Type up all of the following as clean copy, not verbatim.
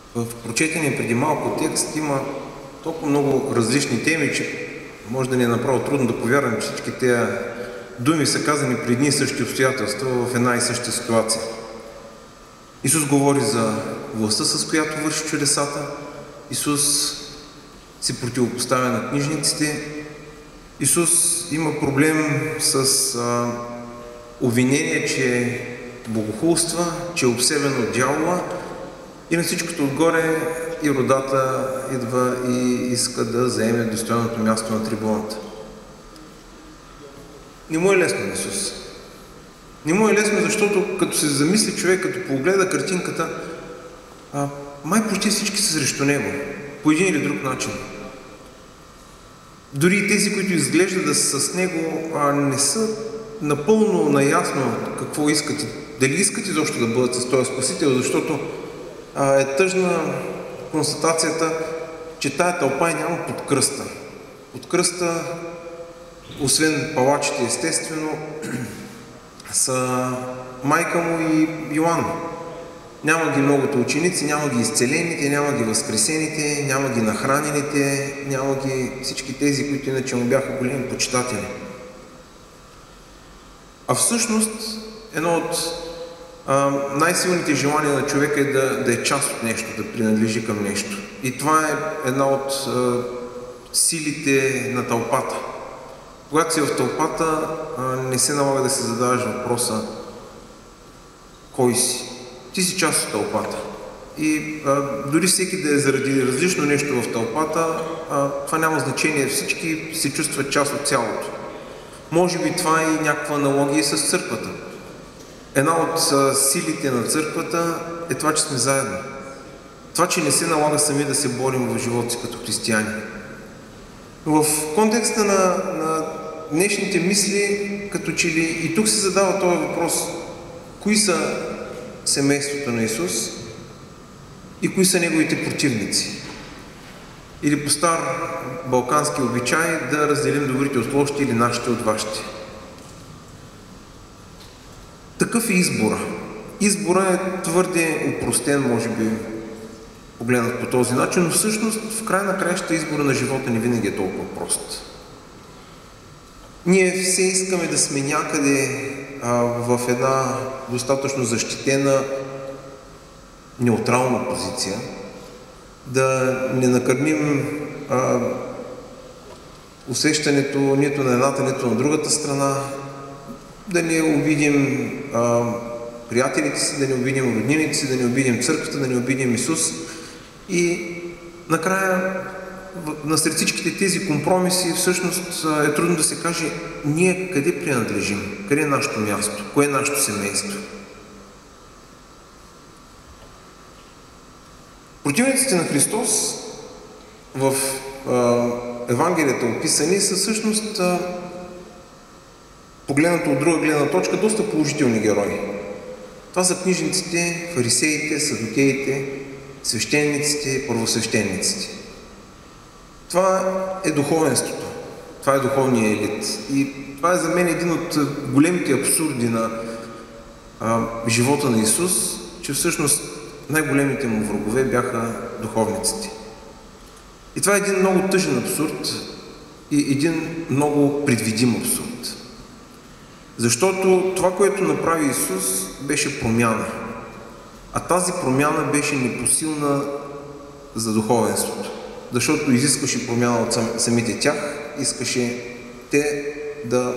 В прочетения преди малко текст има толкова много различни теми, че може да ни е направо трудно да повярвам, че всички тези думи са казани при едни и същи обстоятелства в една и съща ситуация. Исус говори за властта, с която върши чудесата. Исус се противопоставя на книжниците. Исус има проблем с обвинение, че богохулства, че е обсебен от дявола. И на всичкото отгоре и родата идва и иска да заеме достойното място на трибуната. Не му е лесно на Исус. Не му е лесно, защото като се замисли човек, като погледа картинката, май почти всички са срещу него, по един или друг начин. Дори и тези, които изглеждат да са с него, не са напълно наясно какво искат. Дали искат изобщо да бъдат с този Спасител, защото е тъжна констатацията, че тая тълпа няма под кръста. Под кръста, освен палачите естествено, са майка му и Йоан. Няма ги многото ученици, няма ги изцелените, няма ги възкресените, няма ги нахранените, няма ги всички тези, които иначе му бяха големи почитатели. А всъщност едно от най-силните желания на човека е да е част от нещо, да принадлежи към нещо. И това е една от силите на тълпата. Когато си в тълпата, не се налага да се задаваш въпроса кой си. Ти си част от тълпата. И дори всеки да е заради различно нещо в тълпата, това няма значение. Всички се чувстват част от цялото. Може би това е и някаква аналогия с църквата. Една от силите на църквата е това, че сме заедно. Това, че не се налага сами да се борим в живота си като християни. В контекста на днешните мисли, като че ли и тук се задава този въпрос: кои са семейството на Исус и кои са неговите противници? Или по стар балкански обичай да разделим добрите от лошите или нашите от вашите. Такъв е избора. Избора е твърде опростен, може би, погледнат по този начин, но всъщност в край на краищата избора на живота ни винаги е толкова прост. Ние все искаме да сме някъде в една достатъчно защитена, неутрална позиция, да не накърним усещането нито на едната, нито на другата страна, да не обидим приятелите си, да не обидим роднините си, да не обидим църквата, да не обидим Исус. И накрая, насред всичките тези компромиси, всъщност е трудно да се каже ние къде принадлежим, къде е нашето място, кое е нашето семейство. Противниците на Христос в Евангелията описани са всъщност, погледнато от друга гледна точка, доста положителни герои. Това са книжниците, фарисеите, садукеите, свещениците, първосвещениците. Това е духовенството. Това е духовният елит. И това е за мен един от големите абсурди на живота на Исус, че всъщност най-големите му врагове бяха духовниците. И това е един много тъжен абсурд и един много предвидим абсурд. Защото това, което направи Исус, беше промяна. А тази промяна беше непосилна за духовенството. Защото изискваше промяна от самите тях, искаше те да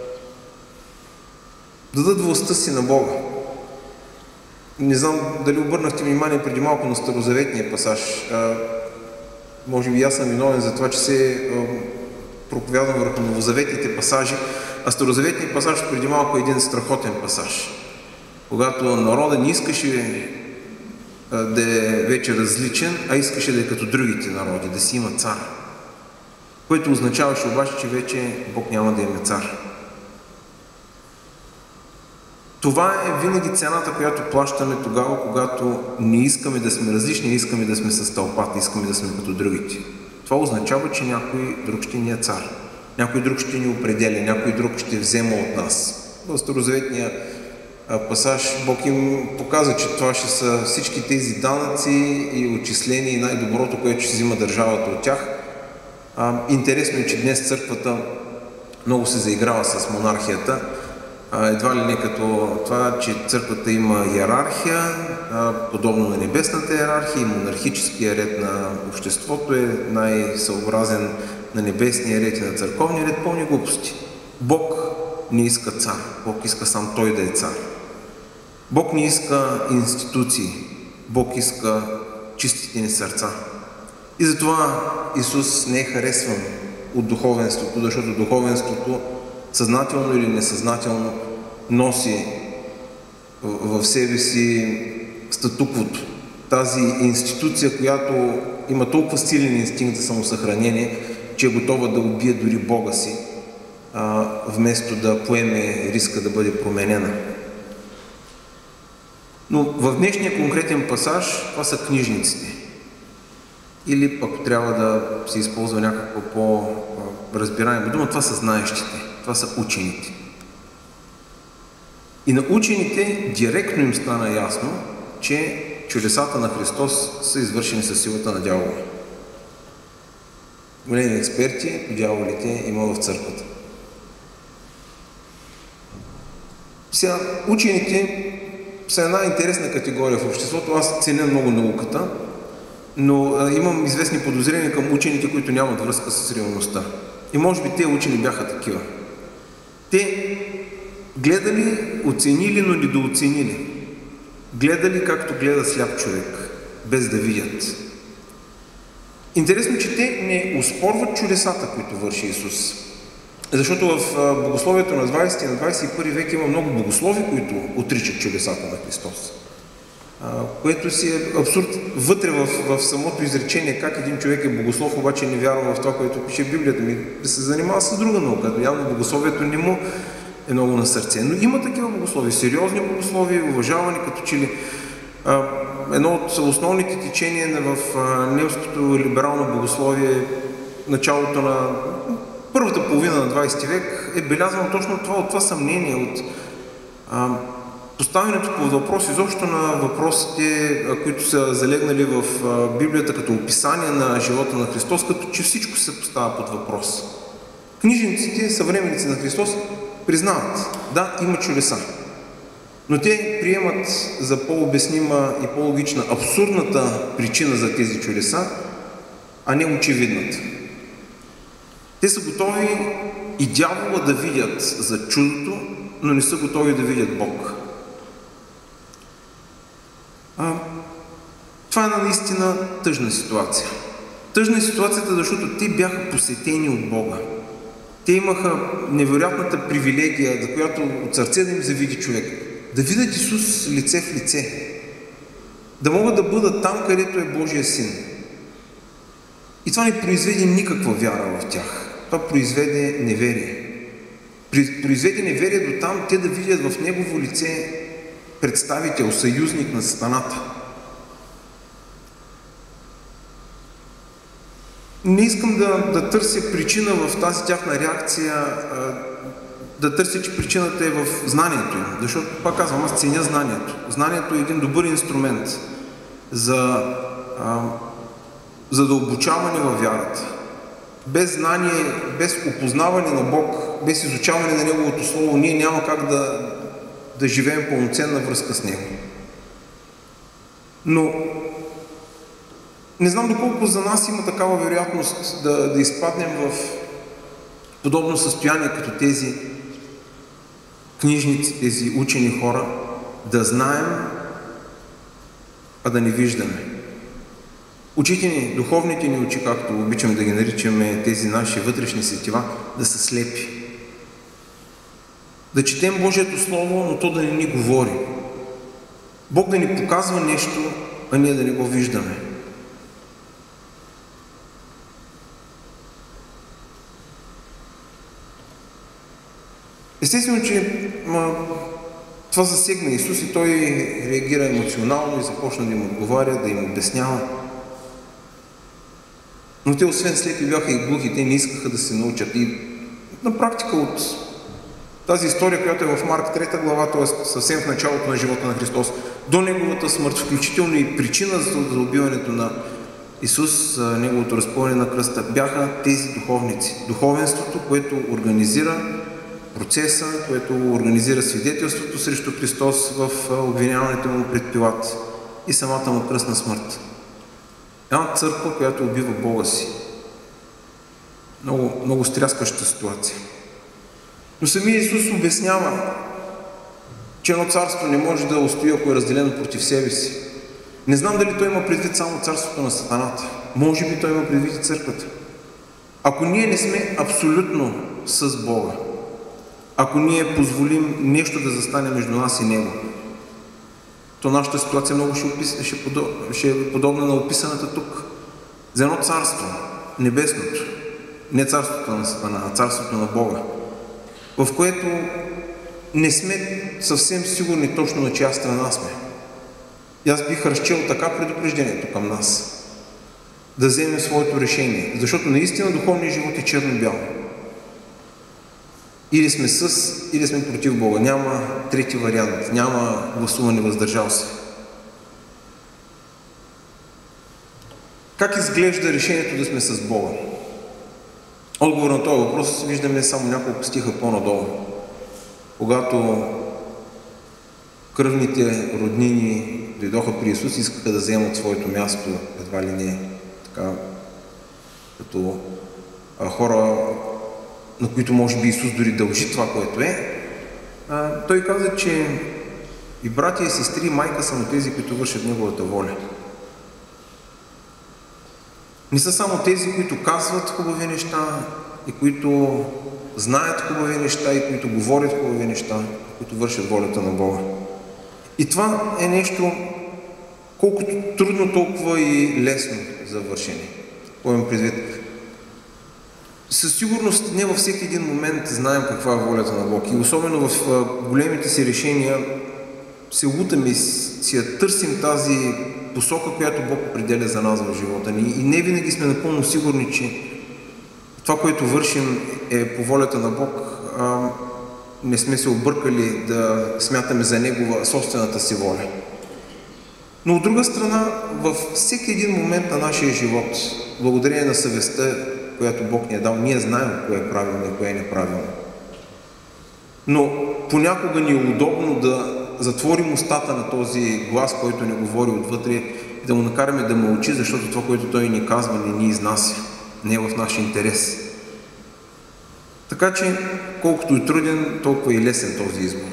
дадат властта си на Бога. Не знам дали обърнахте внимание преди малко на старозаветния пасаж. Може би аз съм виновен за това, че се проповядвам върху новозаветните пасажи, а старозаветният пасаж преди малко е един страхотен пасаж. Когато народът не искаше да е вече различен, а искаше да е като другите народи, да си има цар. Което означаваше обаче, че вече Бог няма да има цар. Това е винаги цената, която плащаме тогава, когато не искаме да сме различни, не искаме да сме с тълпата, искаме да сме като другите. Това означава, че някой друг ще ни е цар. Някой друг ще ни определя, някой друг ще взема от нас. В старозаветния пасаж Бог им показва, че това ще са всички тези данъци и отчисления и най-доброто, което ще взима държавата от тях. Интересно е, че днес църквата много се заиграва с монархията. Едва ли не като това, че църквата има иерархия, подобно на небесната иерархия, и монархическия ред на обществото е най-съобразен на небесния ред и на църковния ред. Пълни глупости. Бог не иска цар. Бог иска сам Той да е цар. Бог не иска институции. Бог иска чистите ни сърца. И затова Исус не е харесван от духовенството, защото духовенството съзнателно или несъзнателно носи в себе си статуквото. Тази институция, която има толкова силен инстинкт за самосъхранение, че е готова да убие дори Бога си, вместо да поеме риска да бъде променена. Но в днешния конкретен пасаж това са книжниците. Или пък трябва да се използва някаква по-разбираема дума, това са знаещите, това са учените. И на учените директно им стана ясно, че чудесата на Христос са извършени със силата на дявола. Големи експерти по дяволите има в църквата. Сега, учените са една интересна категория в обществото. Аз ценя много науката, но имам известни подозрения към учените, които нямат връзка с реалността. И може би те учени бяха такива. Те гледали, оценили, но недооценили. Гледали както гледа сляп човек, без да видят. Интересно, че те не оспорват чудесата, които върши Исус. Защото в богословието на 20 и на 21 век има много богослови, които отричат чудесата на Христос. Което си е абсурд вътре в самото изречение, как един човек е богослов, обаче не вярва в това, което пише в Библията. Да се занимава с друга наука. Явно богословието не му е много на сърце. Но има такива богослови, сериозни богослови, уважавани, като че ли едно от основните течения в немското либерално богословие, началото на първата половина на 20 век, е белязано точно от това съмнение, от поставянето под въпрос изобщо на въпросите, които са залегнали в Библията като описание на живота на Христос, като че всичко се поставя под въпрос. Книжниците, съвременници на Христос, признават, да, има чудеса, но те приемат за по-обяснима и по-логична абсурдната причина за тези чудеса, а не очевидната. Те са готови и дявола да видят за чудото, но не са готови да видят Бог. Това е една наистина тъжна ситуация. Тъжна е ситуацията, защото те бяха посетени от Бога. Те имаха невероятната привилегия, за която от сърце да им завиди човек. Да видят Исус лице в лице. Да могат да бъдат там, където е Божия син. И това не произведе никаква вяра в тях. Това произведе неверие. Произведе неверие до там, те да видят в негово лице представител, съюзник на сатаната. Не искам да търся причина в тази тяхна реакция, да търся, че причината е в знанието им. Защото, пак казвам, аз ценя знанието. Знанието е един добър инструмент за задълбочаване във вярата. Без знание, без опознаване на Бог, без изучаване на Неговото Слово, ние няма как да живеем пълноценна връзка с Него. Но не знам доколко за нас има такава вероятност да изпаднем в подобно състояние като тези книжници, тези учени хора, да знаем, а да не виждаме. Очите ни, духовните ни очи, както обичам да ги наричаме, тези наши вътрешни сетива, да са слепи. Да четем Божието Слово, но то да не ни говори. Бог да ни показва нещо, а ние да не го виждаме. Естествено, че това засегна Исус и той реагира емоционално и започна да им отговаря, да им обяснява. Но те, освен слепи, бяха и глухи, те не искаха да се научат. И на практика от Тази история, която е в Марк 3 глава, т.е. съвсем в началото на живота на Христос, до неговата смърт, включително и причина за убиването на Исус, неговото разпъване на кръста, бяха тези духовници. Духовенството, което организира процеса, което организира свидетелството срещу Христос в обвиняването му пред Пилат и самата му кръстна смърт. Една църква, която убива Бога си. Много, много стряскаща ситуация. Но самия Исус обяснява, че едно царство не може да устои, ако е разделено против себе си. Не знам дали той има предвид само царството на сатаната. Може би той има предвид и църквата. Ако ние не сме абсолютно с Бога, ако ние позволим нещо да застане между нас и Него, то нашата ситуация много ще е подобна на описаната тук. За едно царство, небесното, не царството на сатана, а царството на Бога, в което не сме съвсем сигурни точно на чия страна сме. И аз бих разчел така предупреждението към нас, да вземем своето решение, защото наистина духовният живот е черно-бяло. Или сме с, или сме против Бога. Няма трети вариант, няма гласуване въздържал се. Как изглежда решението да сме с Бога? Отговор на този въпрос виждаме само няколко стиха по-надолу. Когато кръвните роднини дойдоха при Исус и искаха да вземат своето място, едва ли не така, като хора, на които може би Исус дори дължи това, което е, той каза, че и братя и сестри, и майка са на тези, които вършат Неговата воля. Не са само тези, които казват хубави неща и които знаят хубави неща и които говорят хубави неща, които вършат волята на Бога. И това е нещо, колкото трудно, толкова и лесно за вършене. Поемам предвид. Със сигурност не във всеки един момент знаем каква е волята на Бог. И особено в големите си решения се лутаме и си я търсим тази посока, която Бог определя за нас в живота ни. И не винаги сме напълно сигурни, че това, което вършим, е по волята на Бог. Не сме се объркали да смятаме за Негова собствената си воля. Но от друга страна, във всеки един момент на нашия живот, благодарение на съвестта, която Бог ни е дал, ние знаем кое е правилно и кое е неправилно. Но понякога ни е удобно да затворим устата на този глас, който ни говори отвътре, и да му накараме да мълчи, защото това, което той ни казва, не ни изнася, не е в наш интерес. Така че, колкото и труден, толкова и лесен този избор.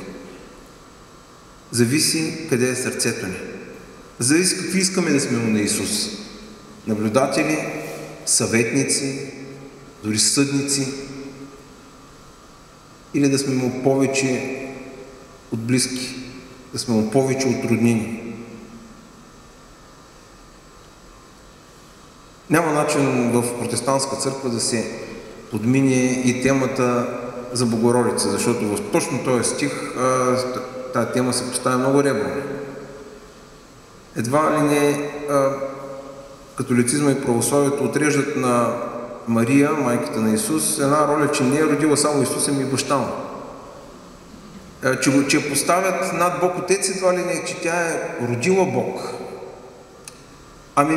Зависи къде е сърцето ни. Зависи какви искаме да сме на Исус. Наблюдатели, съветници, дори съдници, или да сме му повече от близки, да сме му повече от роднини. Няма начин в протестантска църква да се подмине и темата за Богородица, защото в точно този стих тази тема се поставя много ребро. Едва ли не католицизма и православието отреждат на Мария, майката на Исус, една роля, че не е родила само Исус, ами и баща му. Че я поставят над Бог Отец, едва ли не, че тя е родила Бог. Ами,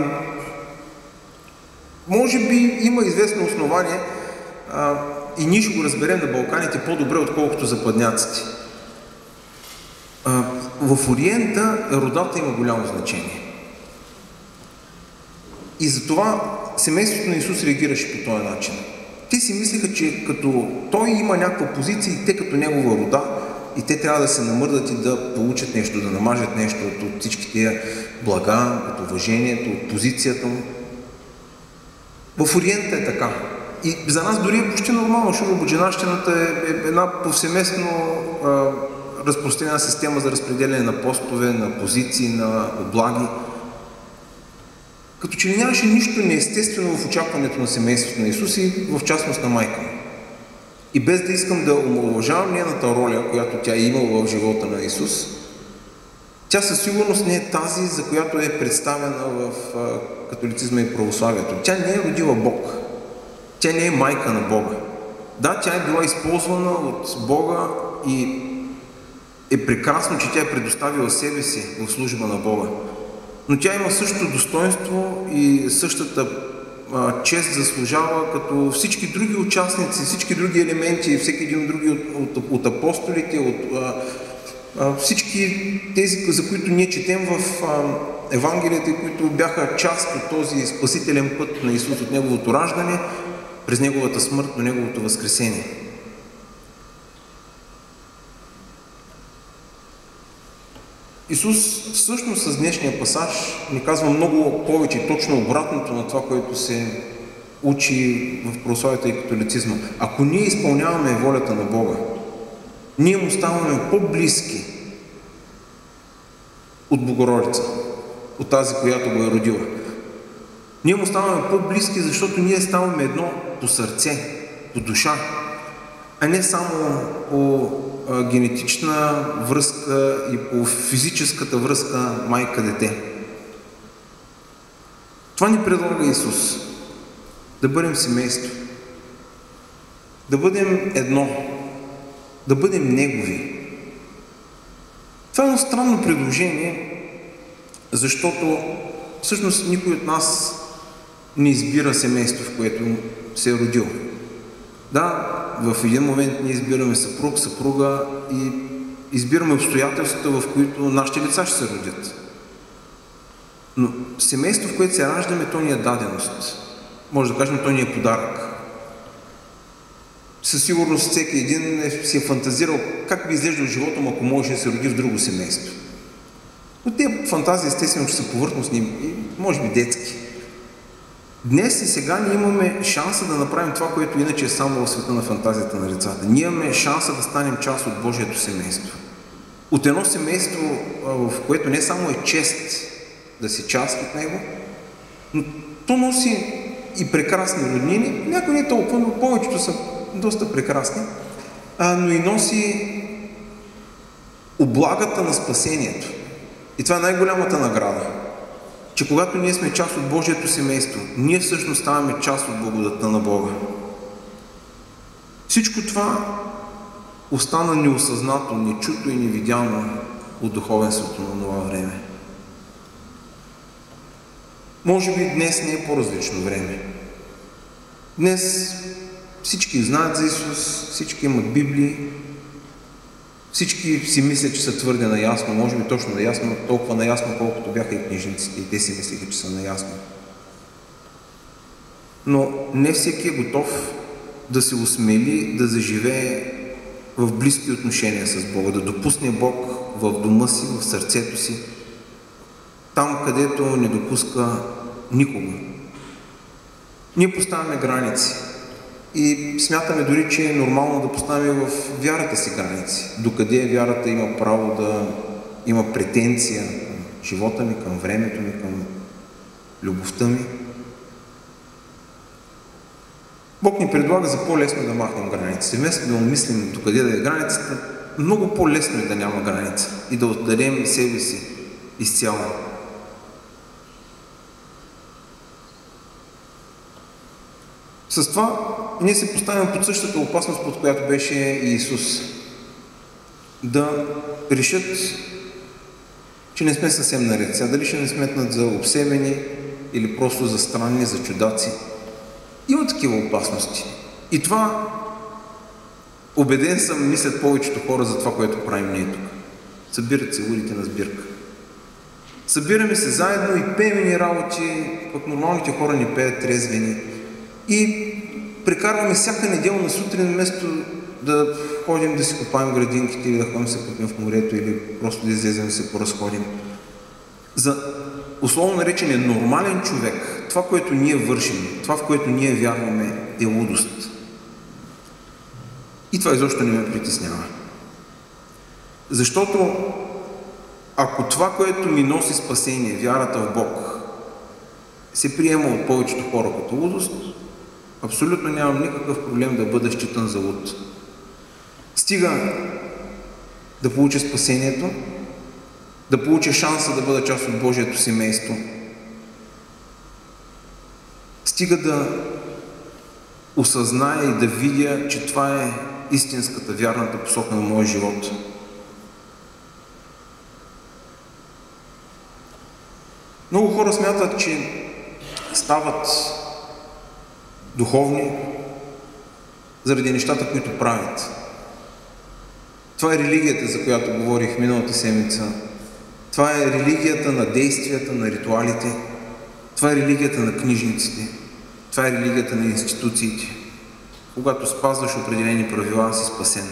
може би има известно основание и ние ще го разберем на Балканите по-добре, отколкото западняците. В Ориента родата има голямо значение. И затова семейството на Исус реагираше по този начин. Те си мислиха, че като той има някаква позиция и те като негова рода, и те трябва да се намърдат и да получат нещо, да намажат нещо от всички тия блага, от уважението, от позицията му. В Ориента е така. И за нас дори е почти нормално, защото боженащината е една повсеместно разпространена система за разпределение на постове, на позиции, на облаги. Като че ли нямаше нищо неестествено в очакването на семейството на Исус и в частност на майка му. И без да искам да омаловажавам нейната роля, която тя е имала в живота на Исус, тя със сигурност не е тази, за която е представена в католицизма и православието. Тя не е родила Бог. Тя не е майка на Бога. Да, тя е била използвана от Бога и е прекрасно, че тя е предоставила себе си в служба на Бога. Но тя има същото достоинство и същата чест заслужава като всички други участници, всички други елементи, всеки един други от апостолите, от всички тези, за които ние четем в Евангелията, които бяха част от този спасителен път на Исус, от Неговото раждане, през Неговата смърт до Неговото възкресение. Исус всъщност с днешния пасаж ни казва много повече, точно обратното на това, което се учи в православието и католицизма. Ако ние изпълняваме волята на Бога, ние му ставаме по-близки от Богородица, от тази, която го е родила. Ние му ставаме по-близки, защото ние ставаме едно по сърце, по душа, а не само по генетична връзка и по физическата връзка майка-дете. Това ни предлага Исус. Да бъдем семейство. Да бъдем едно. Да бъдем Негови. Това е едно странно предложение, защото всъщност никой от нас не избира семейство, в което се е родил. Да, в един момент ние избираме съпруг, съпруга и избираме обстоятелствата, в които нашите деца ще се родят. Но семейство, в което се раждаме, то ни е даденост. Може да кажем, то ни е подарък. Със сигурност всеки един си е фантазирал как би изглеждал живота му, ако може да се роди в друго семейство. Но тези фантазии естествено, че са повърхностни и може би детски. Днес и сега ние имаме шанса да направим това, което иначе е само в света на фантазията на децата. Ние имаме шанса да станем част от Божието семейство. От едно семейство, в което не само е чест да си част от него, но то носи и прекрасни роднини, някои не толкова, но повечето са доста прекрасни, но и носи облагата на спасението. И това е най-голямата награда. Че когато ние сме част от Божието семейство, ние всъщност ставаме част от благодатта на Бога. Всичко това остана неосъзнато, нечуто и невидяно от духовенството на това време. Може би днес не е по-различно време. Днес всички знаят за Исус, всички имат Библии, всички си мислят, че са твърде наясно, може би точно наясно, толкова наясно, колкото бяха и книжниците, и те си мислиха, че са наясно. Но не всеки е готов да се осмели да заживее в близки отношения с Бога, да допусне Бог в дома си, в сърцето си, там, където не допуска никого. Ние поставяме граници. И смятаме дори, че е нормално да поставим в вярата си граници. Докъде вярата има право да има претенция към живота ми, към времето ми, към любовта ми. Бог ни предлага за по-лесно да махнем границите. Вместо да мислим докъде да е границата, много по-лесно е да няма граница и да отдадем себе си изцяло. С това ние се поставяме под същата опасност, под която беше и Исус. Да решат, че не сме съвсем наред. Сега дали ще не сметнат за обсебени или просто за странни, за чудаци. Има такива опасности. И това, убеден съм, мислят повечето хора за това, което правим ние тук. Събират се лудите на сбирка. Събираме се заедно и пеем ни работи, пък нормалните хора ни пеят трезвени. И прекарваме всяка неделя на сутрин, вместо да ходим да си копаем градинките или да ходим да се купим в морето или просто да излезем да се поразходим. За условно наречения нормален човек, това, което ние вършим, това, в което ние вярваме, е лудост. И това изобщо не ме притеснява. Защото ако това, което ми носи спасение, вярата в Бог, се приема от повечето хора като лудост, абсолютно нямам никакъв проблем да бъда считан за луд. Стига да получа спасението, да получа шанса да бъда част от Божието семейство. Стига да осъзная и да видя, че това е истинската, вярната посока на моя живот. Много хора смятат, че стават духовни заради нещата, които правят. Това е религията, за която говорих миналата седмица. Това е религията на действията, на ритуалите. Това е религията на книжниците. Това е религията на институциите. Когато спазваш определени правила, си спасен.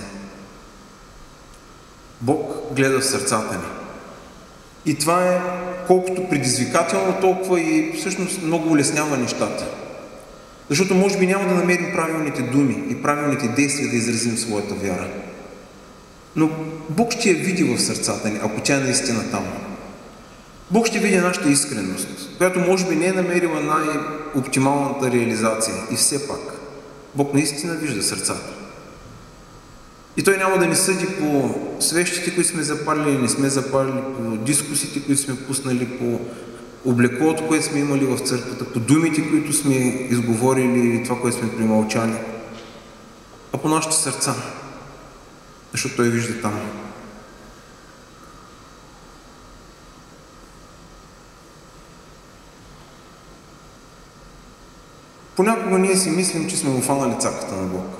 Бог гледа в сърцата ни. И това е колкото предизвикателно, толкова и всъщност много улеснява нещата. Защото може би няма да намерим правилните думи и правилните действия да изразим своята вяра. Но Бог ще я види в сърцата ни, ако тя е наистина там. Бог ще види нашата искреност, която може би не е намерила най-оптималната реализация. И все пак, Бог наистина вижда сърцата. И Той няма да ни съди по свещите, които сме запалили или не сме запалили, по дискусите, които сме пуснали, по облеклото, което сме имали в църквата, по думите, които сме изговорили или това, което сме примълчали, а по нашите сърца, защото Той вижда там. Понякога ние си мислим, че сме му фанали цаката на Бог.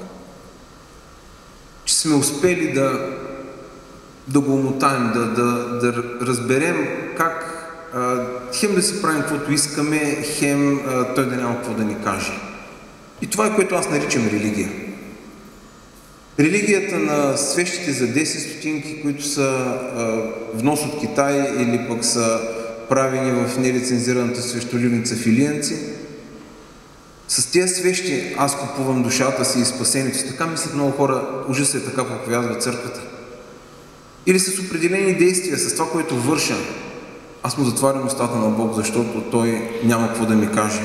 Че сме успели да го умотаем, да разберем как хем да си правим каквото искаме, хем Той да няма какво да ни каже. И това е, което аз наричам религия. Религията на свещите за 10 стотинки, които са внос от Китай или пък са правени в нелицензираната свещоливница в Илиянци. С тези свещи аз купувам душата си и спасението си. Така мислят много хора, ужаса е така проповядва църквата. Или с определени действия, с това, което върша, аз му затварям устата на Бог, защото Той няма какво да ми каже.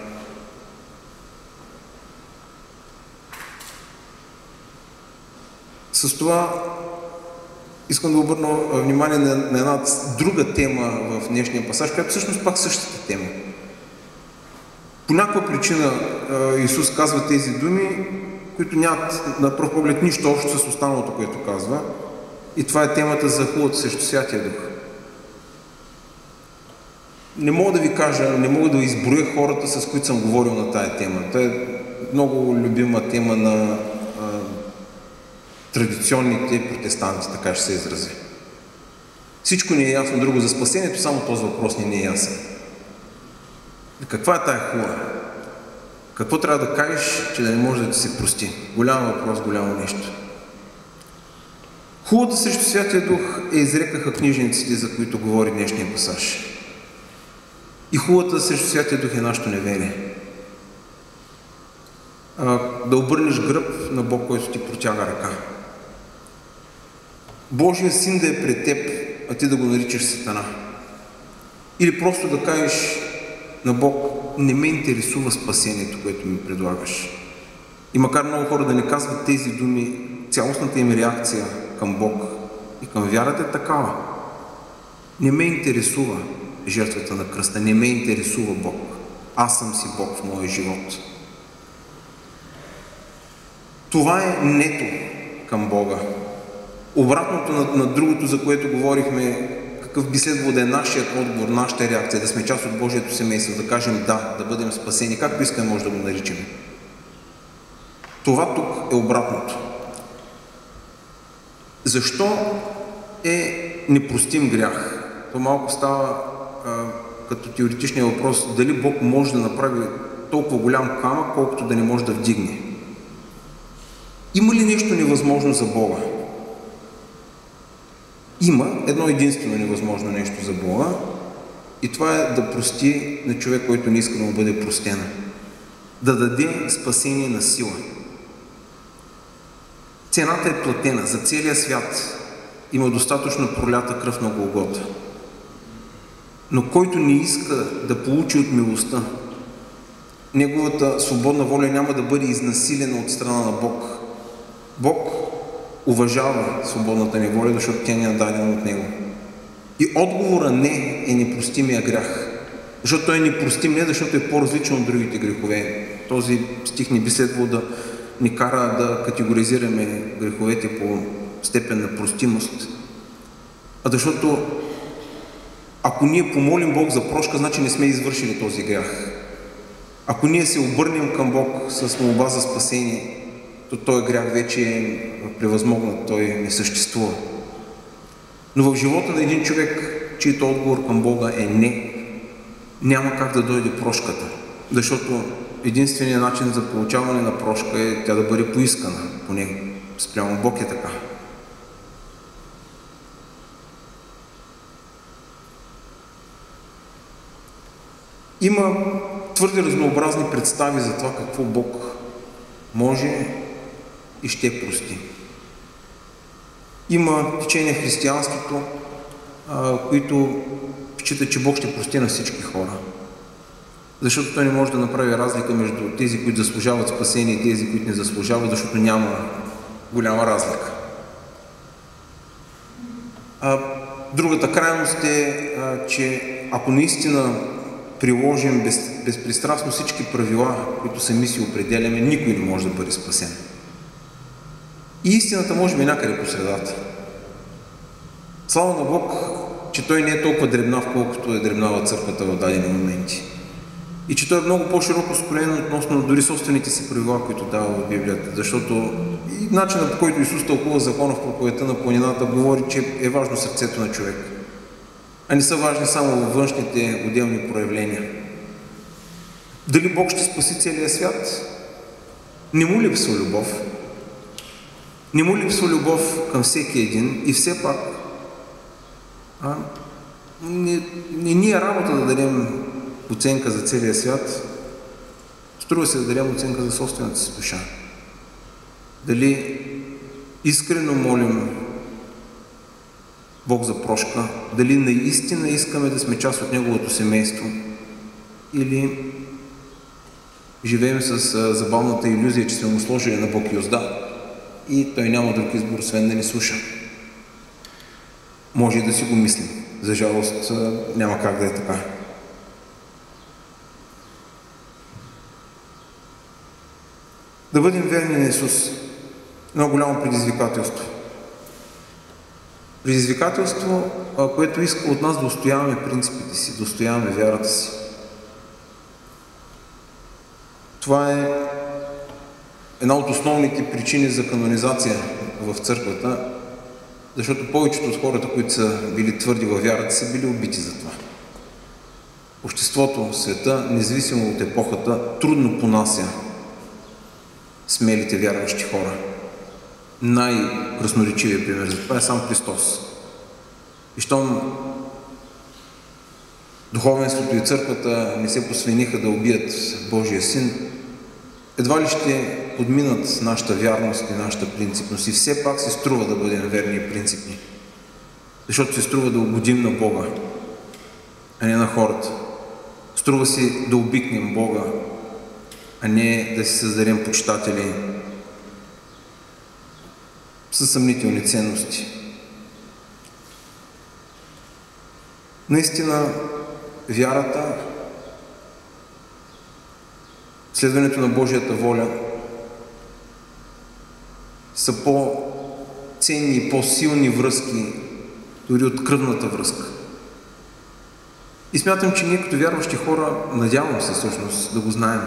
С това искам да обърна внимание на една друга тема в днешния пасаж, която всъщност пак същата тема. По някаква причина Исус казва тези думи, които нямат на пръв поглед нищо общо с останалото, което казва. И това е темата за хулата срещу Святия Дух. Не мога да ви кажа, не мога да изброя хората, с които съм говорил на тая тема. Това е много любима тема на традиционните протестанти, така ще се изрази. Всичко ни е ясно, друго за спасението, само този въпрос не е ясен. Каква е тая хула? Какво трябва да кажеш, че да не може да ти се прости? Голям въпрос, голямо нещо. Хулата срещу Святия Дух изрекаха книжниците, за които говори днешния пасаж. И хулата срещу Святия Дух е нашето неверие. Да обърнеш гръб на Бог, който ти протяга ръка. Божия син да е пред теб, а ти да го наричаш Сатана. Или просто да кажеш на Бог, не ме интересува спасението, което ми предлагаш. И макар много хора да не казват тези думи, цялостната им реакция към Бог и към вярата е такава. Не ме интересува жертвата на кръста, не ме интересува Бог. Аз съм си Бог в моя живот. Това е нето към Бога. Обратното на другото, за което говорихме, какъв би следвало да е нашият отговор, нашата реакция, да сме част от Божието семейство, да кажем да бъдем спасени, както искаме може да го наричаме. Това тук е обратното. Защо е непростим грях? То малко става като теоретичния въпрос, дали Бог може да направи толкова голям камък, колкото да не може да вдигне. Има ли нещо невъзможно за Бога? Има едно единствено невъзможно нещо за Бога и това е да прости на човек, който не иска да му бъде простен. Да даде спасение на сила. Цената е платена. За целия свят има достатъчно пролята кръв на Голгота. Но който не иска да получи от милостта, неговата свободна воля няма да бъде изнасилена от страна на Бог. Бог уважава свободната ни воля, защото тя ни е дадена от Него. И отговора не е непростимия грях. Защото той е непростим не защото е по-различен от другите грехове. Този стих не би следвало ни кара да категоризираме греховете по степен на простимост, а защото ако ние помолим Бог за прошка, значи не сме извършили този грях. Ако ние се обърнем към Бог с молба за спасение, то този грях вече е превъзмогнат, той не съществува. Но в живота на един човек, чийто отговор към Бога е не, няма как да дойде прошката, защото единственият начин за получаване на прошка е тя да бъде поискана, поне спрямо Бог е така. Има твърде разнообразни представи за това какво Бог може и ще прости. Има течение в християнството, които считат, че Бог ще прости на всички хора. Защото той не може да направи разлика между тези, които заслужават спасение и тези, които не заслужават, защото няма голяма разлика. Другата крайност е, че ако наистина приложим безпристрастно всички правила, които сами си определяме, никой не може да бъде спасен. И истината може би някъде по средата. Слава на Бог, че той не е толкова дребнав, колкото е дребнава църквата в дадени моменти. И че той е много по-широко скроен относно дори собствените си правила, които дава в Библията. Защото и начинът, по който Исус тълкува закона в проповедта на планината, говори, че е важно сърцето на човек. А не са важни само външните отделни проявления. Дали Бог ще спаси целия свят? Не му липсва любов. Не му липсва любов към всеки един и все пак не ни е работа да дадем оценка за целия свят, струва се да дадем оценка за собствената си душа. Дали искрено молим Бог за прошка, дали наистина искаме да сме част от Неговото семейство или живеем с забавната илюзия, че сме му сложили на Бог юзда и той няма друг избор, освен да ни слуша. Може и да си го мислим. За жалост няма как да е така. Да бъдем верни на Исус. Едно голямо предизвикателство. Предизвикателство, което иска от нас да устояваме принципите си, да устояваме вярата си. Това е една от основните причини за канонизация в църквата, защото повечето от хората, които са били твърди във вярата, са били убити за това. Обществото, света, независимо от епохата, трудно понася смелите вярващи хора. Най-красноречивият пример за това е сам Христос. И щом духовенството и църквата не се посвениха да убият Божия Син, едва ли ще подминат нашата вярност и нашата принципност. И все пак се струва да бъдем верни и принципни. Защото се струва да угодим на Бога, а не на хората. Струва си да обикнем Бога, а не да си създадем почитатели със съмнителни ценности. Наистина, вярата, следването на Божията воля са по-ценни и по-силни връзки, дори от кръвната връзка. И смятам, че ние като вярващи хора, надявам се всъщност да го знаем.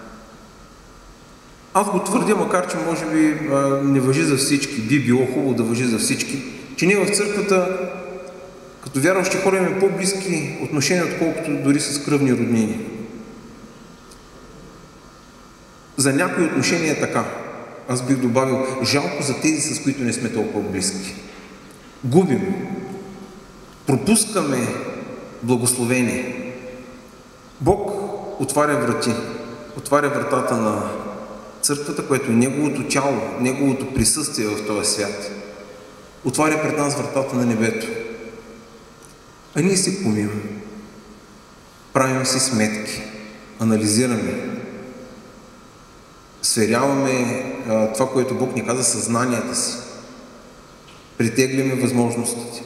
Аз го твърдя, макар че може би не важи за всички, би било хубаво да важи за всички, че ние в църквата като вярващи хора имаме по-близки отношения, отколкото дори с кръвни роднини. За някои отношения е така. Аз бих добавил, жалко за тези, с които не сме толкова близки. Губим, пропускаме благословение. Бог отваря врати, отваря вратата на църквата, което е Неговото тяло, Неговото присъствие в този свят. Отваря пред нас вратата на небето. А ние си помим, правим си сметки, анализираме, сверяваме това, което Бог ни каза, съзнанията си, притегляме възможностите.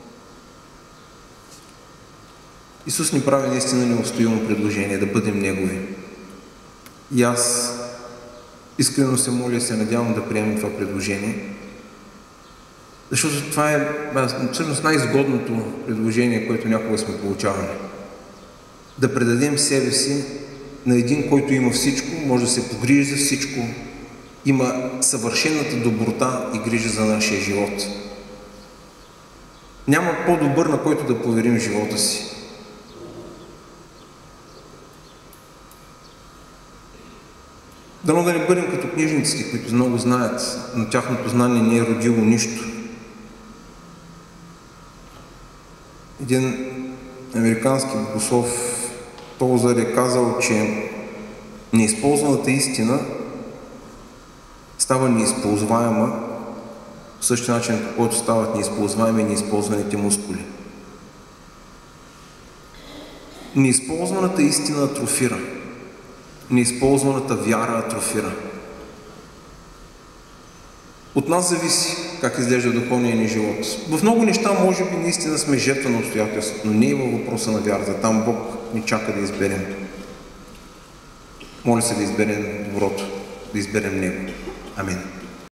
Исус ни прави наистина неустоимо предложение да бъдем Негови. И аз Искрено се моля и се надявам да приемем това предложение, защото това е всъщност най-изгодното предложение, което някога сме получавали. Да предадем себе си на един, който има всичко, може да се погрижи за всичко, има съвършената доброта и грижа за нашия живот. Няма по-добър, на който да поверим живота си. Дано да не бъдем като книжниците, които много знаят, но тяхното знание не е родило нищо. Един американски богослов Толзър е казал, че неизползваната истина става неизползваема по същия начин, по който стават неизползваеми и неизползваните мускули. Неизползваната истина атрофира. Неизползваната вяра атрофира. От нас зависи как изглежда духовния ни живот. В много неща може би наистина сме жертва на обстоятелството, но не и във въпроса на вярата. Там Бог ни чака да изберем. Моля се да изберем доброто, да изберем Него. Амин.